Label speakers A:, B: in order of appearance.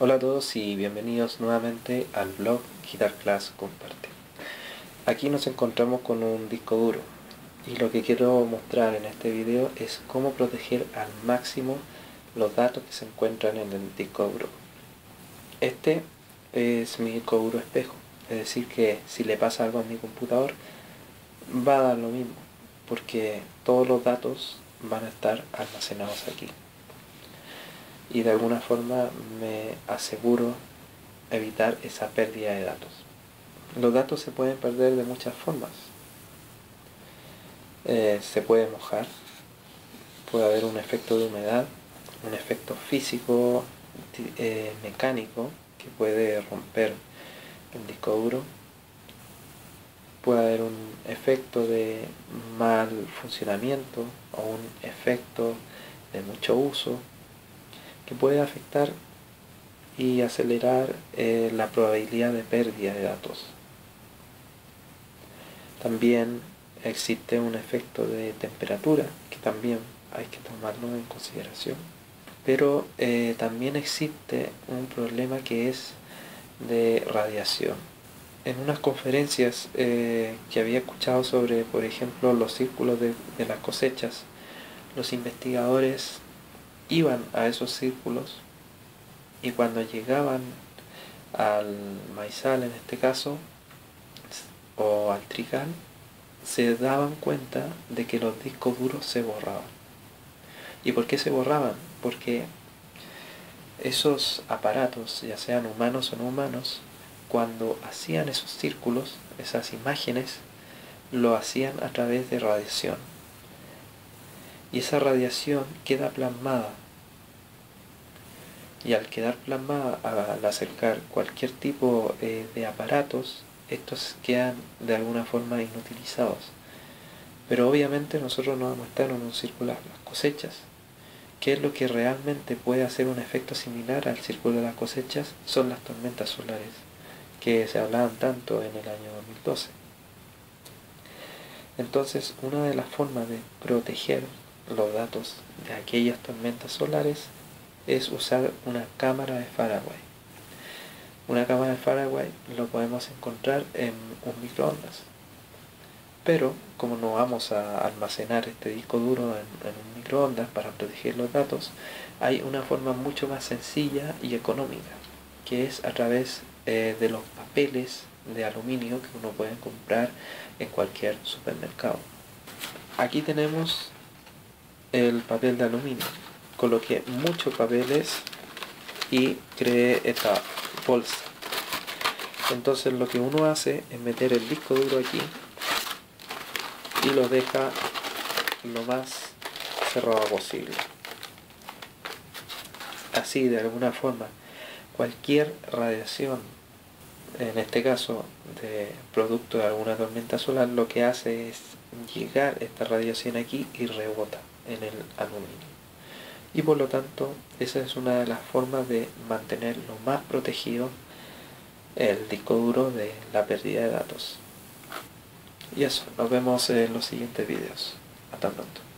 A: Hola a todos y bienvenidos nuevamente al blog Guitar Class Comparte. Aquí nos encontramos con un disco duro y lo que quiero mostrar en este video es cómo proteger al máximo los datos que se encuentran en el disco duro. Este es mi disco duro espejo, es decir que si le pasa algo a mi computador va a dar lo mismo, porque todos los datos van a estar almacenados aquí. Y de alguna forma me aseguro evitar esa pérdida de datos. Los datos se pueden perder de muchas formas. Se puede mojar, puede haber un efecto de humedad, un efecto físico, mecánico, que puede romper el disco duro. Puede haber un efecto de mal funcionamiento o un efecto de mucho uso que puede afectar y acelerar la probabilidad de pérdida de datos. También existe un efecto de temperatura que también hay que tomarlo en consideración. Pero también existe un problema que es de radiación. En unas conferencias que había escuchado sobre, por ejemplo, los círculos de las cosechas, los investigadores iban a esos círculos y cuando llegaban al maizal en este caso, o al trigal, se daban cuenta de que los discos duros se borraban. ¿Y por qué se borraban? Porque esos aparatos, ya sean humanos o no humanos, cuando hacían esos círculos, esas imágenes, lo hacían a través de radiación. Y esa radiación queda plasmada. Y al quedar plasmada, al acercar cualquier tipo de aparatos, estos quedan de alguna forma inutilizados. Pero obviamente nosotros no vamos a estar en un círculo de las cosechas. ¿Qué es lo que realmente puede hacer un efecto similar al círculo de las cosechas? Son las tormentas solares, que se hablaban tanto en el año 2012. Entonces, una de las formas de proteger los datos de aquellas tormentas solares es usar una cámara de Faraday. Una cámara de Faraday lo podemos encontrar en un microondas. Pero como no vamos a almacenar este disco duro en un microondas para proteger los datos, hay una forma mucho más sencilla y económica, que es a través de los papeles de aluminio que uno puede comprar en cualquier supermercado. Aquí tenemos el papel de aluminio. Coloqué muchos papeles y creé esta bolsa. Entonces lo que uno hace es meter el disco duro aquí y lo deja lo más cerrado posible. Así, de alguna forma, cualquier radiación, en este caso de producto de alguna tormenta solar, lo que hace es llegar esta radiación aquí y rebota en el aluminio. Y por lo tanto, esa es una de las formas de mantener lo más protegido el disco duro de la pérdida de datos. Y eso, nos vemos en los siguientes videos. Hasta pronto.